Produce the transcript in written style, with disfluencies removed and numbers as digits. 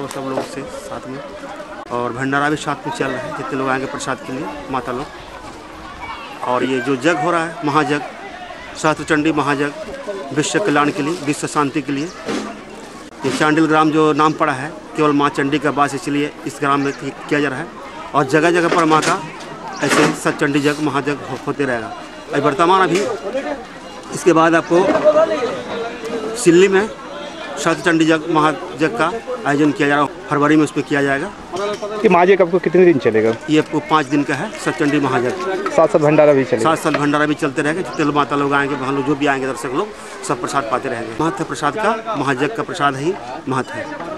लोग सब लोग से साथ में, और भंडारा भी साथ में चल रहा है, जितने लोग आएंगे प्रसाद के लिए माता लोग। और ये जो जग हो रहा है महाजग, सहस्त्र चंडी महाजग, विश्व कल्याण के लिए, विश्व शांति के लिए। ये चांडिल ग्राम जो नाम पड़ा है केवल माँ चंडी का वास, इसलिए इस ग्राम में किया जा रहा है। और जगह जगह पर माँ का ऐसे सत चंडी जग महाजग होते रहेगा। और वर्तमान अभी इसके बाद आपको सिल्ली में सहस्त्र चंडी जग महाजग का आयोजन किया जा रहा है, फरवरी में उस पर किया जाएगा। ये महाजग आपको कितने दिन चलेगा? ये आपको 5 दिन का है सत चंडी महाजग। साथ साथ भंडारा भी चलेगा? साथ साथ भंडारा भी चलते रहेगा। जितने लोग माता लोग आएंगे, वहाँ लोग जो भी आएंगे दर्शक लोग सब प्रसाद पाते रहेंगे। महत्व प्रसाद का, महाजग का प्रसाद ही महत्व है।